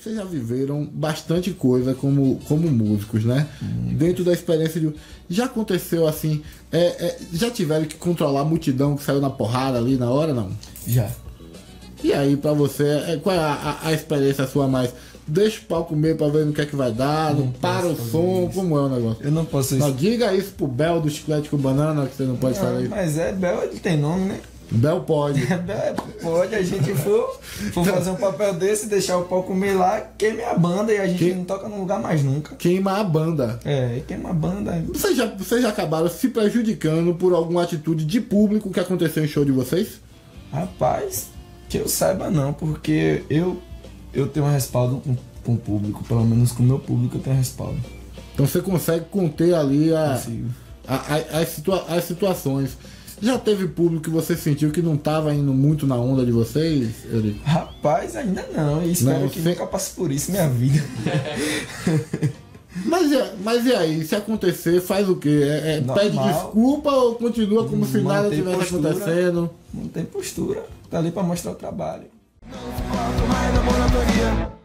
vocês já viveram bastante coisa como músicos, né? Dentro da experiência de... Já aconteceu assim, já tiveram que controlar a multidão que saiu na porrada ali na hora, não? Já. E aí, pra você, qual é a experiência sua mais? Deixa o palco meio pra ver no que é que vai dar, não para o som, como é o negócio? Eu não posso... Não, diga isso pro Bel do Chiclete com Banana, que você não pode falar isso. Mas Bel, ele tem nome, né? Bel pode. Pode, a gente for fazer um papel desse, deixar o palco meio lá, queime a banda e a gente não toca num lugar mais nunca. Queima a banda. Queima a banda. Vocês já acabaram se prejudicando por alguma atitude de público que aconteceu em show de vocês? Rapaz, que eu saiba não, porque eu tenho um respaldo com o público, pelo menos com o meu público eu tenho respaldo. Então você consegue conter ali as situações. Já teve público que você sentiu que não estava indo muito na onda de vocês, Eurico? Rapaz, ainda não. E espero que nunca passe por isso minha vida. Mas e aí? Se acontecer, faz o quê? Pede desculpa ou continua como se nada estivesse acontecendo? Não tem postura. Tá ali pra mostrar o trabalho. Não se mais na monotonia.